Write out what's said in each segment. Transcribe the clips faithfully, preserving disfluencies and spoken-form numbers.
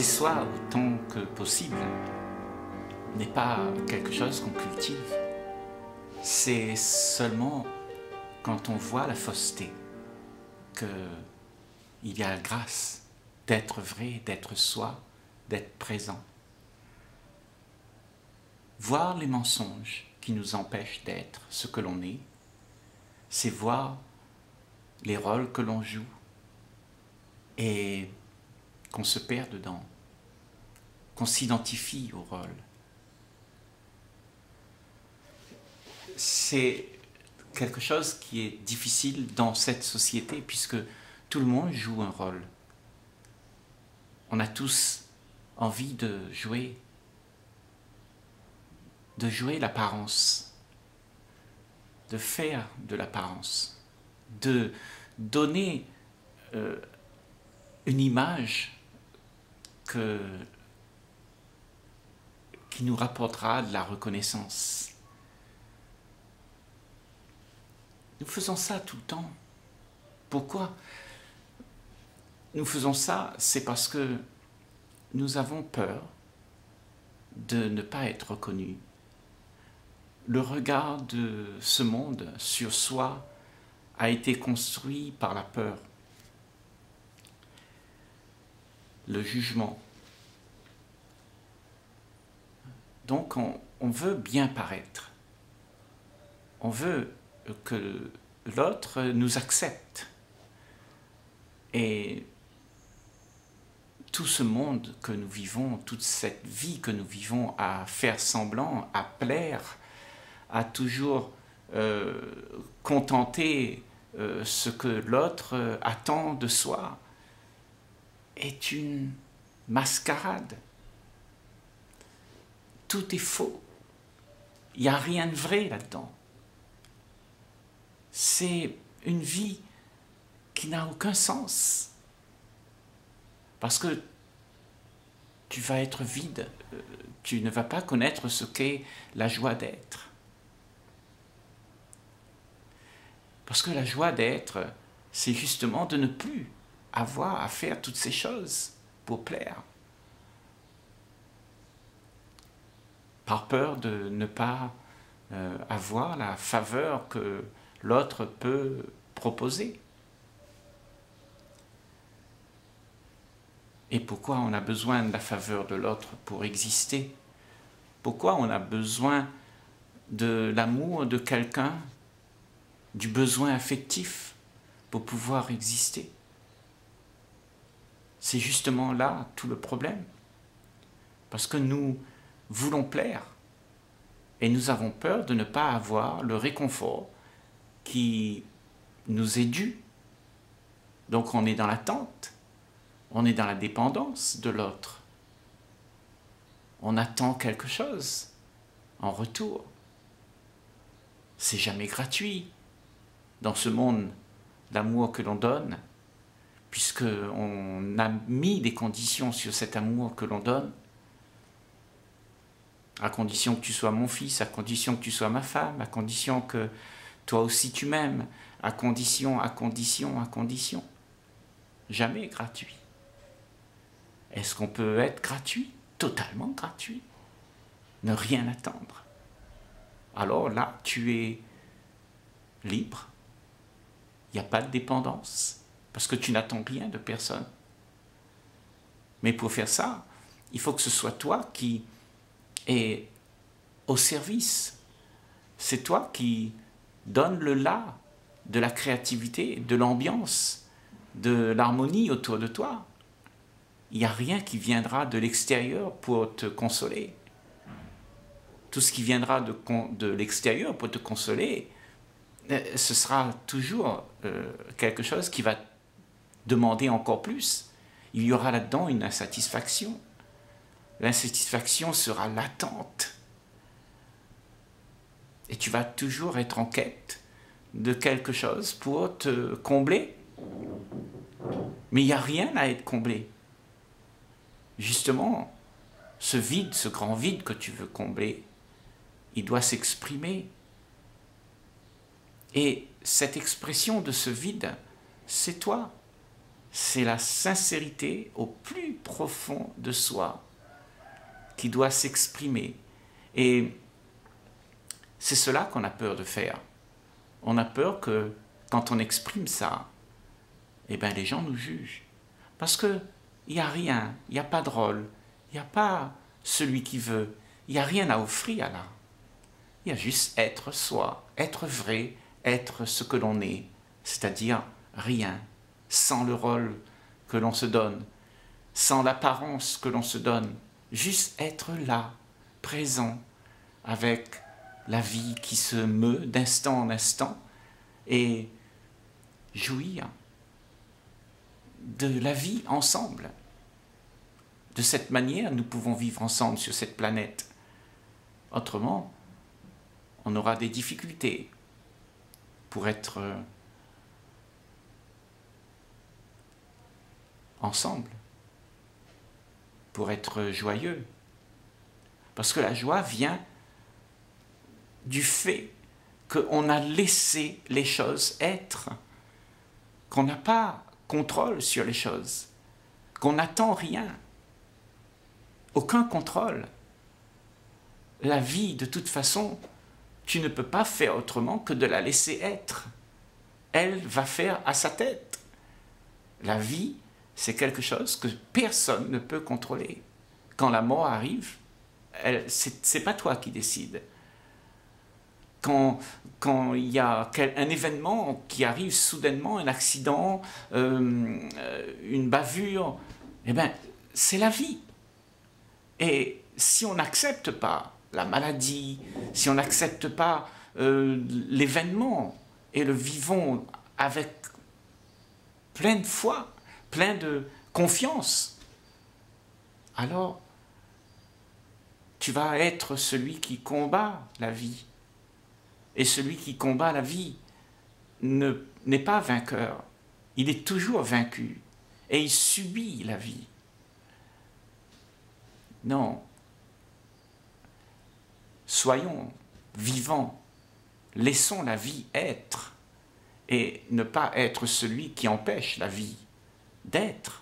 soi autant que possible n'est pas quelque chose qu'on cultive. C'est seulement quand on voit la fausseté qu'il y a la grâce d'être vrai, d'être soi, d'être présent. Voir les mensonges qui nous empêchent d'être ce que l'on est, c'est voir les rôles que l'on joue et qu'on se perd dedans, qu'on s'identifie au rôle. C'est quelque chose qui est difficile dans cette société puisque tout le monde joue un rôle. On a tous envie de jouer, de jouer l'apparence, de faire de l'apparence, de donner euh, une image que, qui nous rapportera de la reconnaissance. Nous faisons ça tout le temps. Pourquoi nous faisons ça? C'est parce que nous avons peur de ne pas être reconnus. Le regard de ce monde sur soi a été construit par la peur, le jugement. Donc on, on veut bien paraître. On veut que l'autre nous accepte. Et tout ce monde que nous vivons, toute cette vie que nous vivons à faire semblant, à plaire, à toujours euh, contenter euh, ce que l'autre euh, attend de soi, est une mascarade. Tout est faux. Il n'y a rien de vrai là-dedans. C'est une vie qui n'a aucun sens. Parce que tu vas être vide, tu ne vas pas connaître ce qu'est la joie d'être. Parce que la joie d'être, c'est justement de ne plus avoir à faire toutes ces choses pour plaire. Par peur de ne pas euh, avoir la faveur que l'autre peut proposer. Et pourquoi on a besoin de la faveur de l'autre pour exister? Pourquoi on a besoin de l'amour de quelqu'un, du besoin affectif pour pouvoir exister? C'est justement là tout le problème. Parce que nous voulons plaire et nous avons peur de ne pas avoir le réconfort qui nous est dû. Donc on est dans l'attente, on est dans la dépendance de l'autre. On attend quelque chose en retour. C'est jamais gratuit dans ce monde, l'amour que l'on donne, puisqu'on a mis des conditions sur cet amour que l'on donne, à condition que tu sois mon fils, à condition que tu sois ma femme, à condition que toi aussi tu m'aimes, à condition, à condition, à condition. Jamais gratuit. Est-ce qu'on peut être gratuit? Totalement gratuit. Ne rien attendre. Alors là, tu es libre. Il n'y a pas de dépendance. Parce que tu n'attends rien de personne. Mais pour faire ça, il faut que ce soit toi qui est au service. C'est toi qui donne le là de la créativité, de l'ambiance, de l'harmonie autour de toi. Il n'y a rien qui viendra de l'extérieur pour te consoler. Tout ce qui viendra de, de l'extérieur pour te consoler, ce sera toujours euh, quelque chose qui va demander encore plus. Il y aura là-dedans une insatisfaction. L'insatisfaction sera latente. Et tu vas toujours être en quête de quelque chose pour te combler. Mais il n'y a rien à être comblé. Justement, ce vide, ce grand vide que tu veux combler, il doit s'exprimer. Et cette expression de ce vide, c'est toi. c'est la sincérité au plus profond de soi qui doit s'exprimer. Et c'est cela qu'on a peur de faire. On a peur que quand on exprime ça, eh ben les gens nous jugent. Parce qu'il n'y a rien, il n'y a pas de rôle, il n'y a pas celui qui veut, il n'y a rien à offrir là. Il y a juste être soi, être vrai, être ce que l'on est, c'est-à-dire rien, sans le rôle que l'on se donne, sans l'apparence que l'on se donne, juste être là, présent, avec la vie qui se meut d'instant en instant, et jouir de la vie ensemble. De cette manière, nous pouvons vivre ensemble sur cette planète. Autrement, on aura des difficultés pour être ensemble, pour être joyeux. Parce que la joie vient du fait qu'on a laissé les choses être, qu'on n'a pas contrôle sur les choses, qu'on n'attend rien, aucun contrôle. La vie, de toute façon, tu ne peux pas faire autrement que de la laisser être. Elle va faire à sa tête. La vie, c'est quelque chose que personne ne peut contrôler. Quand la mort arrive, ce n'est pas toi qui décides. Quand, quand il y a un événement qui arrive soudainement, un accident, euh, une bavure, eh bien, c'est la vie. Et si on n'accepte pas la maladie, si on n'accepte pas euh, l'événement et le vivons avec plein de foi, plein de confiance, alors tu vas être celui qui combat la vie. Et celui qui combat la vie ne, n'est pas vainqueur, il est toujours vaincu et il subit la vie. Non. Soyons vivants, laissons la vie être et ne pas être celui qui empêche la vie d'être.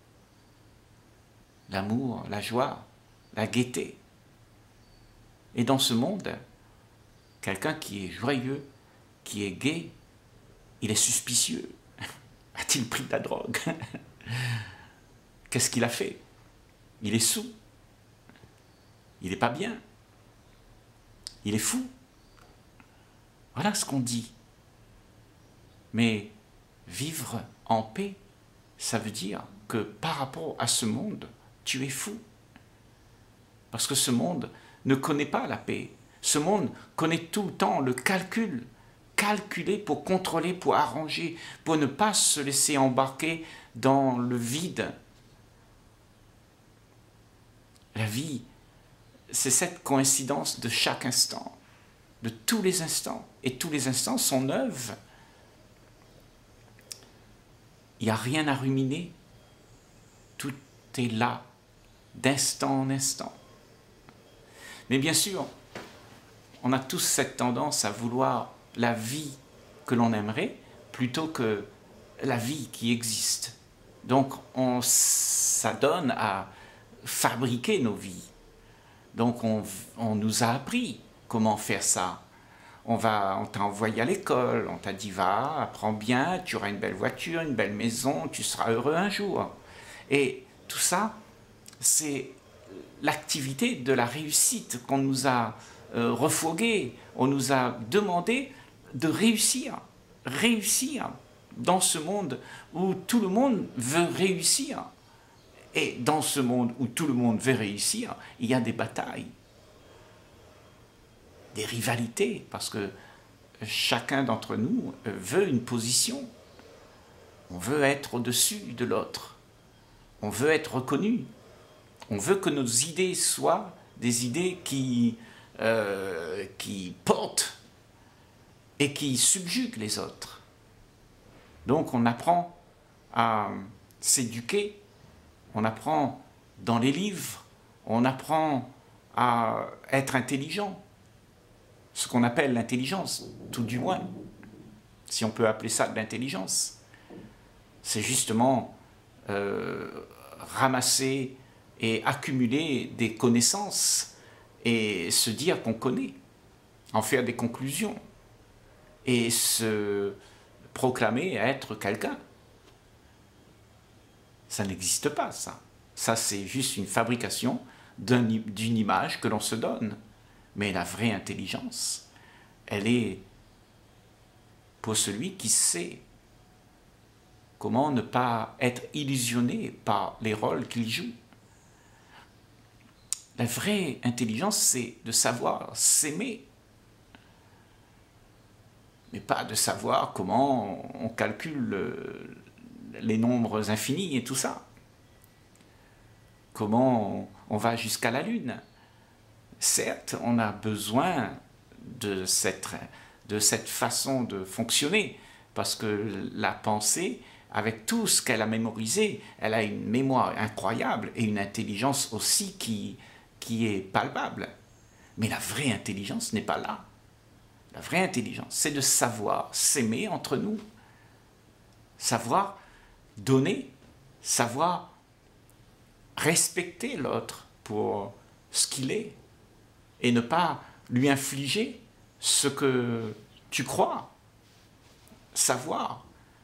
L'amour, la joie, la gaieté. Et dans ce monde, quelqu'un qui est joyeux, qui est gai, il est suspicieux. A-t-il pris de la drogue? Qu'est-ce qu'il a fait? Il est saoul. Il n'est pas bien. Il est fou. Voilà ce qu'on dit. Mais vivre en paix, ça veut dire que par rapport à ce monde, tu es fou. Parce que ce monde ne connaît pas la paix. Ce monde connaît tout le temps le calcul. Calculer pour contrôler, pour arranger, pour ne pas se laisser embarquer dans le vide. La vie, c'est cette coïncidence de chaque instant, de tous les instants. Et tous les instants sont neufs. Il n'y a rien à ruminer. Tout est là, d'instant en instant. Mais bien sûr, on a tous cette tendance à vouloir la vie que l'on aimerait plutôt que la vie qui existe. Donc on s'adonne à fabriquer nos vies. Donc on, on nous a appris comment faire ça. On, va, on t'a envoyé à l'école, on t'a dit va, apprends bien, tu auras une belle voiture, une belle maison, tu seras heureux un jour. Et tout ça, c'est l'activité de la réussite qu'on nous a euh, refourguée. On nous a demandé de réussir, réussir dans ce monde où tout le monde veut réussir. Et dans ce monde où tout le monde veut réussir, il y a des batailles, des rivalités, parce que chacun d'entre nous veut une position. On veut être au-dessus de l'autre. On veut être reconnu. On veut que nos idées soient des idées qui, euh, qui portent et qui subjuguent les autres. Donc on apprend à s'éduquer, on apprend dans les livres, on apprend à être intelligent, ce qu'on appelle l'intelligence, tout du moins, si on peut appeler ça de l'intelligence. c'est justement euh, ramasser et accumuler des connaissances et se dire qu'on connaît, en faire des conclusions et se proclamer être quelqu'un. Ça n'existe pas, ça. Ça, c'est juste une fabrication d'un, d'une image que l'on se donne. Mais la vraie intelligence, elle est pour celui qui sait comment ne pas être illusionné par les rôles qu'il joue. La vraie intelligence, c'est de savoir s'aimer, mais pas de savoir comment on calcule les nombres infinis et tout ça. Comment on va jusqu'à la Lune. Certes, on a besoin de cette, de cette façon de fonctionner, parce que la pensée, avec tout ce qu'elle a mémorisé, elle a une mémoire incroyable et une intelligence aussi qui, qui est palpable. Mais la vraie intelligence n'est pas là. La vraie intelligence, c'est de savoir s'aimer entre nous, savoir donner, savoir respecter l'autre pour ce qu'il est et ne pas lui infliger ce que tu crois savoir.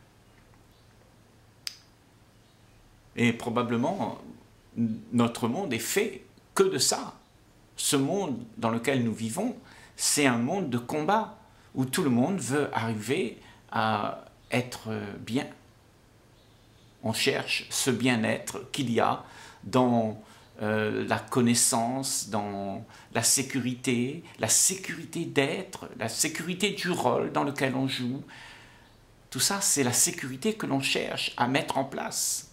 Et probablement, notre monde est fait que de ça. Ce monde dans lequel nous vivons, c'est un monde de combat où tout le monde veut arriver à être bien. On cherche ce bien-être qu'il y a dans euh, la connaissance, dans la sécurité, la sécurité d'être, la sécurité du rôle dans lequel on joue. Tout ça, c'est la sécurité que l'on cherche à mettre en place.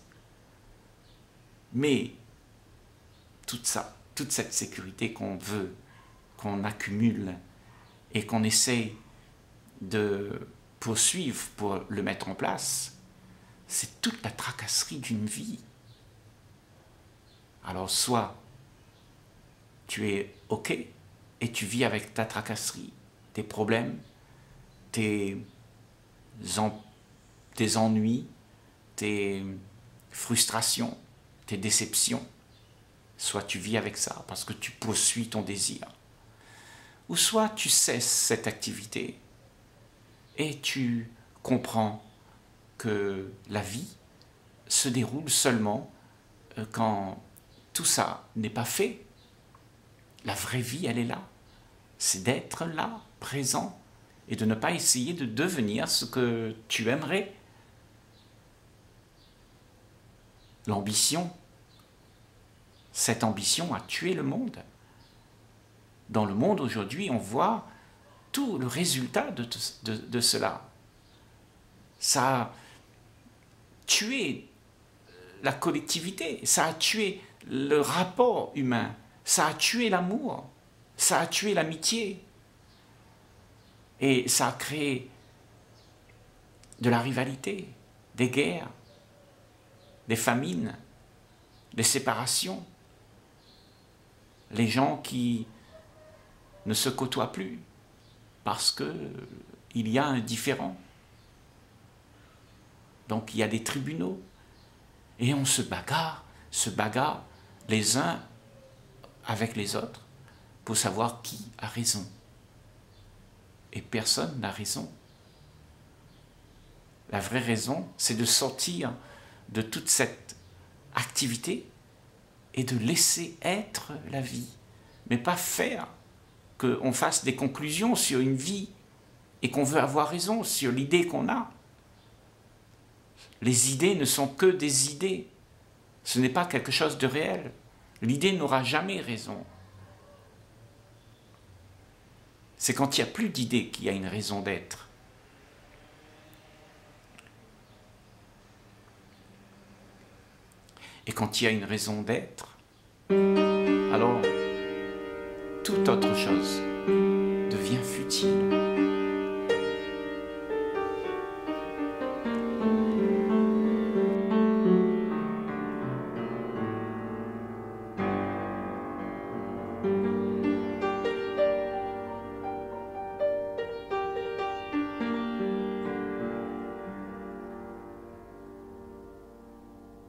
Mais toute ça, toute cette sécurité qu'on veut, qu'on accumule et qu'on essaie de poursuivre pour le mettre en place, c'est toute la tracasserie d'une vie. Alors soit tu es OK et tu vis avec ta tracasserie, tes problèmes, tes, en, tes ennuis, tes frustrations, tes déceptions, soit tu vis avec ça parce que tu poursuis ton désir, ou soit tu cesses cette activité et tu comprends que la vie se déroule seulement quand tout ça n'est pas fait. La vraie vie, elle est là. C'est d'être là, présent, et de ne pas essayer de devenir ce que tu aimerais. L'ambition, cette ambition a tué le monde. Dans le monde aujourd'hui, on voit tout le résultat de, de, de cela. Ça a tué la collectivité, ça a tué le rapport humain, ça a tué l'amour, ça a tué l'amitié. Et ça a créé de la rivalité, des guerres, des famines, des séparations. Les gens qui ne se côtoient plus parce qu'il y a un différend. Donc il y a des tribunaux et on se bagarre, se bagarre les uns avec les autres pour savoir qui a raison. Et personne n'a raison. La vraie raison, c'est de sortir de toute cette activité et de laisser être la vie, mais pas faire qu'on fasse des conclusions sur une vie et qu'on veut avoir raison sur l'idée qu'on a. Les idées ne sont que des idées. Ce n'est pas quelque chose de réel. L'idée n'aura jamais raison. C'est quand il n'y a plus d'idées qu'il y a une raison d'être. Et quand il y a une raison d'être, alors toute autre chose devient futile.